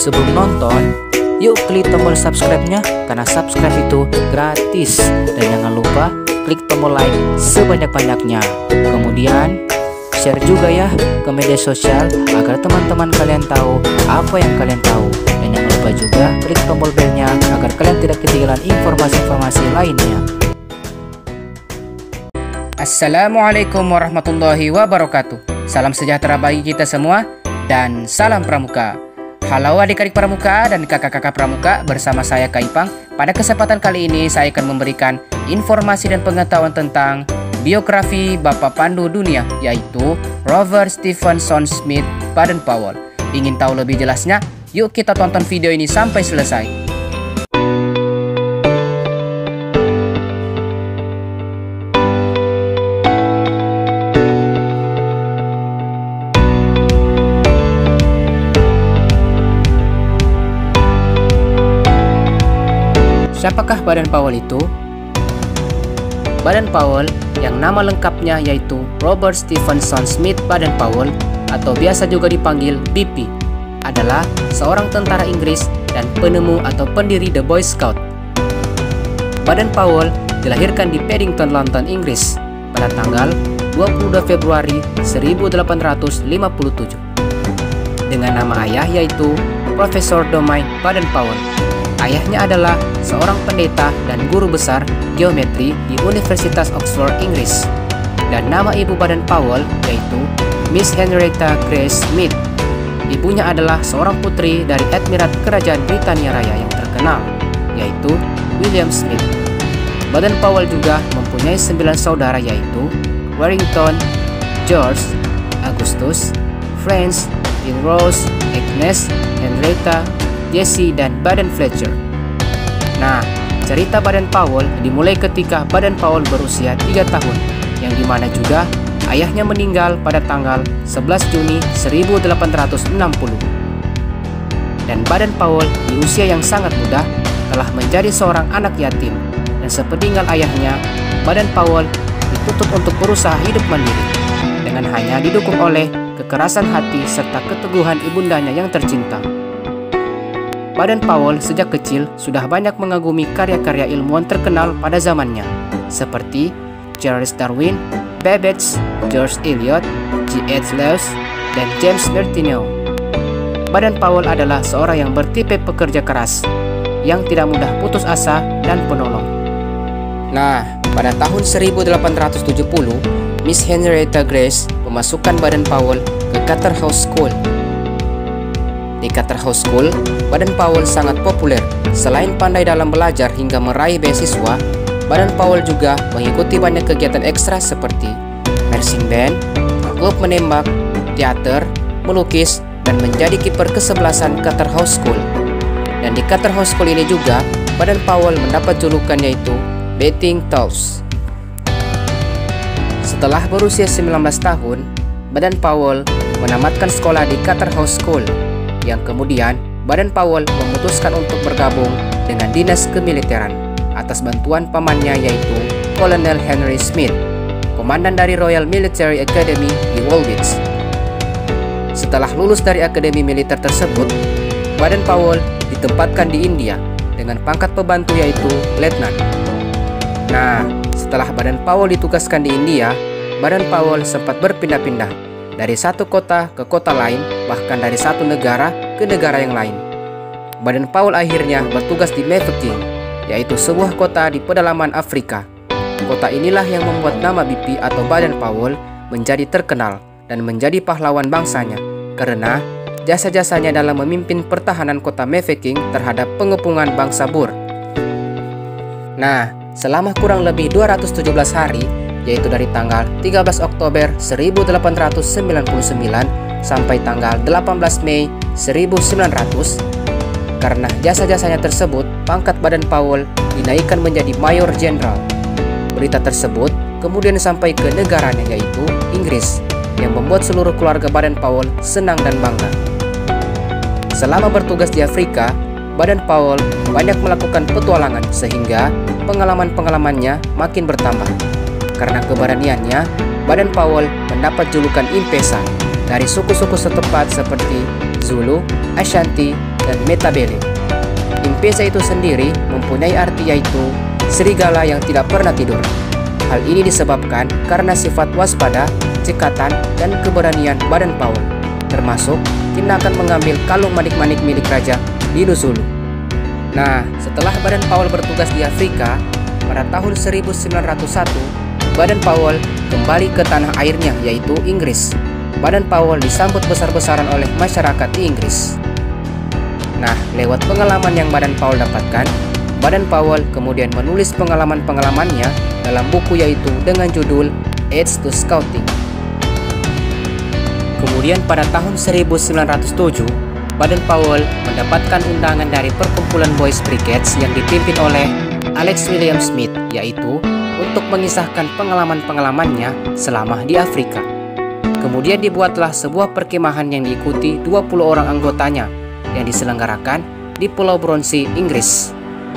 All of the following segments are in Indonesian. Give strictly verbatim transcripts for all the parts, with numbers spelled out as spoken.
sebelum nonton, yuk klik tombol subscribe-nya karena subscribe itu gratis. Dan jangan lupa klik tombol like sebanyak-banyaknya. Kemudian share juga ya ke media sosial agar teman-teman kalian tahu apa yang kalian tahu. Dan jangan lupa juga klik tombol belnya agar kalian tidak ketinggalan informasi-informasi lainnya. Assalamualaikum warahmatullahi wabarakatuh. Salam sejahtera bagi kita semua dan salam pramuka. Halo adik-adik pramuka dan kakak-kakak pramuka, bersama saya Kak Ipang. Pada kesempatan kali ini saya akan memberikan informasi dan pengetahuan tentang biografi Bapak Pandu Dunia, yaitu Robert Stephenson Smith Baden-Powell. Ingin tahu lebih jelasnya? Yuk kita tonton video ini sampai selesai. Siapakah Baden-Powell itu? Baden-Powell yang nama lengkapnya yaitu Robert Stephenson Smith Baden-Powell atau biasa juga dipanggil B P, adalah seorang tentara Inggris dan penemu atau pendiri The Boy Scout. Baden-Powell dilahirkan di Paddington, London, Inggris pada tanggal dua puluh dua Februari seribu delapan ratus lima puluh tujuh dengan nama ayah yaitu Profesor Domain Baden-Powell. Ayahnya adalah seorang pendeta dan guru besar geometri di Universitas Oxford, Inggris. Dan nama ibu Baden-Powell yaitu Miss Henrietta Grace Smith. Ibunya adalah seorang putri dari Admiral Kerajaan Britania Raya yang terkenal, yaitu William Smith. Baden-Powell juga mempunyai sembilan saudara yaitu Warrington, George, Augustus, Franz, Penrose, Agnes, Henrietta, Jesse, dan Baden-Fletcher. Nah, cerita Baden-Powell dimulai ketika Baden-Powell berusia tiga tahun, yang dimana juga ayahnya meninggal pada tanggal sebelas Juni seribu delapan ratus enam puluh. Dan Baden-Powell di usia yang sangat muda telah menjadi seorang anak yatim, dan sepeninggal ayahnya, Baden-Powell dituntut untuk berusaha hidup mandiri dengan hanya didukung oleh kekerasan hati serta keteguhan ibundanya yang tercinta. Baden-Powell sejak kecil sudah banyak mengagumi karya-karya ilmuwan terkenal pada zamannya, seperti Charles Darwin, Babbage, George Eliot, G H Lewes, dan James Martineau. Baden-Powell adalah seorang yang bertipe pekerja keras, yang tidak mudah putus asa dan penolong. Nah, pada tahun seribu delapan ratus tujuh puluh, Miss Henrietta Grace memasukkan Baden-Powell ke Charterhouse School. Di Charterhouse School, Baden-Powell sangat populer. Selain pandai dalam belajar hingga meraih beasiswa, Baden-Powell juga mengikuti banyak kegiatan ekstra seperti marching band, klub menembak, teater, melukis, dan menjadi kiper kesebelasan Charterhouse School. Dan di Charterhouse School ini juga, Baden-Powell mendapat julukan yaitu Betting Toes. Setelah berusia sembilan belas tahun, Baden-Powell menamatkan sekolah di Charterhouse School, yang kemudian Baden-Powell memutuskan untuk bergabung dengan dinas kemiliteran atas bantuan pamannya yaitu Kolonel Henry Smith, komandan dari Royal Military Academy di Woolwich. Setelah lulus dari akademi militer tersebut, Baden-Powell ditempatkan di India dengan pangkat pembantu yaitu letnan. Nah, setelah Baden-Powell ditugaskan di India, Baden-Powell sempat berpindah-pindah dari satu kota ke kota lain, bahkan dari satu negara ke negara yang lain. Baden-Powell akhirnya bertugas di Mafeking, yaitu sebuah kota di pedalaman Afrika. Kota inilah yang membuat nama B P atau Baden-Powell menjadi terkenal dan menjadi pahlawan bangsanya, karena jasa-jasanya dalam memimpin pertahanan kota Mafeking terhadap pengepungan bangsa Boer. Nah, selama kurang lebih dua ratus tujuh belas hari, yaitu dari tanggal tiga belas Oktober seribu delapan ratus sembilan puluh sembilan sampai tanggal delapan belas Mei seribu sembilan ratus. Karena jasa-jasanya tersebut, pangkat Baden-Powell dinaikkan menjadi Mayor Jenderal. Berita tersebut kemudian sampai ke negaranya yaitu Inggris, yang membuat seluruh keluarga Baden-Powell senang dan bangga. Selama bertugas di Afrika, Baden-Powell banyak melakukan petualangan sehingga pengalaman-pengalamannya makin bertambah. Karena keberaniannya, Baden-Powell mendapat julukan Impesa dari suku-suku setempat seperti Zulu, Ashanti, dan metabele. Impesa itu sendiri mempunyai arti yaitu serigala yang tidak pernah tidur. Hal ini disebabkan karena sifat waspada, cekatan, dan keberanian Baden Powell, termasuk tindakan mengambil kalung manik-manik milik Raja Dino Zulu. Nah, setelah Baden Powell bertugas di Afrika, pada tahun seribu sembilan ratus satu, Baden Powell kembali ke tanah airnya yaitu Inggris. Baden Powell disambut besar-besaran oleh masyarakat di Inggris. Nah, lewat pengalaman yang Baden Powell dapatkan, Baden Powell kemudian menulis pengalaman-pengalamannya dalam buku yaitu dengan judul Aids to Scouting. Kemudian pada tahun seribu sembilan ratus tujuh, Baden Powell mendapatkan undangan dari perkumpulan Boys Brigades yang dipimpin oleh Alex William Smith, yaitu untuk mengisahkan pengalaman-pengalamannya selama di Afrika. Kemudian dibuatlah sebuah perkemahan yang diikuti dua puluh orang anggotanya yang diselenggarakan di Pulau Bronsey, Inggris.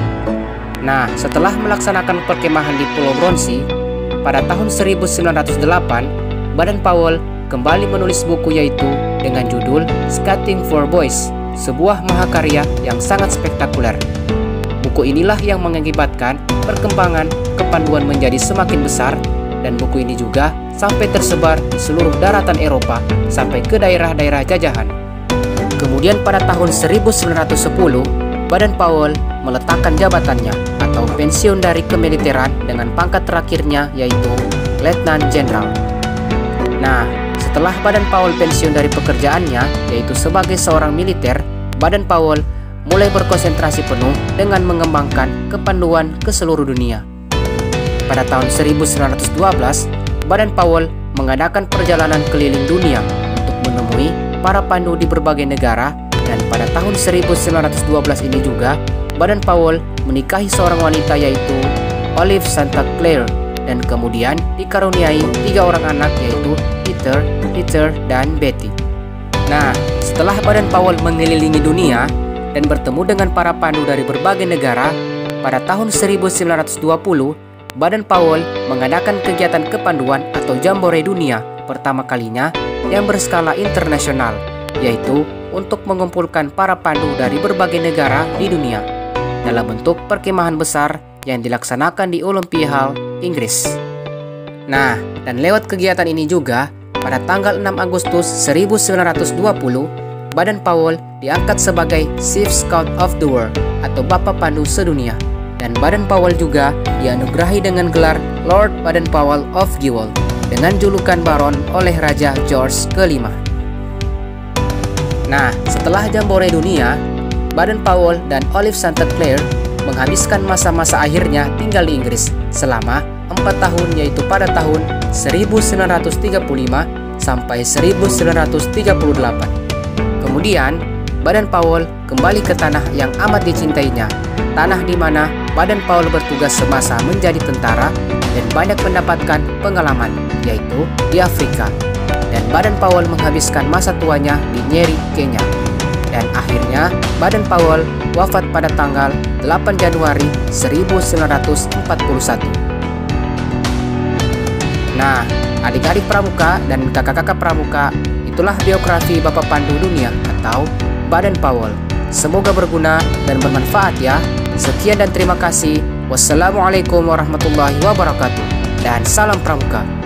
Nah, setelah melaksanakan perkemahan di Pulau Bronsey, pada tahun seribu sembilan ratus delapan, Baden Powell kembali menulis buku yaitu dengan judul Scouting for Boys, sebuah mahakarya yang sangat spektakuler. Buku inilah yang mengakibatkan perkembangan kepanduan menjadi semakin besar, dan buku ini juga sampai tersebar di seluruh daratan Eropa sampai ke daerah-daerah jajahan. Kemudian pada tahun seribu sembilan ratus sepuluh, Baden Powell meletakkan jabatannya atau pensiun dari kemiliteran dengan pangkat terakhirnya yaitu Letnan Jenderal. Nah, setelah Baden Powell pensiun dari pekerjaannya yaitu sebagai seorang militer, Baden Powell mulai berkonsentrasi penuh dengan mengembangkan kepanduan ke seluruh dunia. Pada tahun seribu sembilan ratus dua belas, Baden Powell mengadakan perjalanan keliling dunia untuk menemui para pandu di berbagai negara, dan pada tahun seribu sembilan ratus dua belas ini juga Baden Powell menikahi seorang wanita yaitu Olive Santa Claire, dan kemudian dikaruniai tiga orang anak yaitu Peter, Peter, dan Betty. Nah, setelah Baden Powell mengelilingi dunia dan bertemu dengan para pandu dari berbagai negara, pada tahun seribu sembilan ratus dua puluh, Baden Powell mengadakan kegiatan kepanduan atau Jambore Dunia pertama kalinya yang berskala internasional, yaitu untuk mengumpulkan para pandu dari berbagai negara di dunia dalam bentuk perkemahan besar yang dilaksanakan di Olympia Hall, Inggris. Nah, dan lewat kegiatan ini juga, pada tanggal enam Agustus seribu sembilan ratus dua puluh, Baden Powell diangkat sebagai Chief Scout of the World atau Bapak Pandu Sedunia, dan Baden Powell juga dianugerahi dengan gelar Lord Baden Powell of Gewol dengan julukan Baron oleh Raja George kelima. Nah, setelah Jambore Dunia, Baden Powell dan Olive Santa Claire menghabiskan masa-masa akhirnya tinggal di Inggris selama empat tahun, yaitu pada tahun seribu sembilan ratus tiga puluh lima sampai seribu sembilan ratus tiga puluh delapan. Kemudian, Baden Powell kembali ke tanah yang amat dicintainya, tanah di mana Baden Powell bertugas semasa menjadi tentara dan banyak mendapatkan pengalaman, yaitu di Afrika. Dan Baden Powell menghabiskan masa tuanya di Nyeri, Kenya. Dan akhirnya Baden Powell wafat pada tanggal delapan Januari seribu sembilan ratus empat puluh satu. Nah, adik-adik pramuka dan kakak-kakak pramuka, itulah biografi Bapak Pandu Dunia atau Baden Powell. Semoga berguna dan bermanfaat ya. Sekian dan terima kasih. Wassalamualaikum warahmatullahi wabarakatuh. Dan salam pramuka.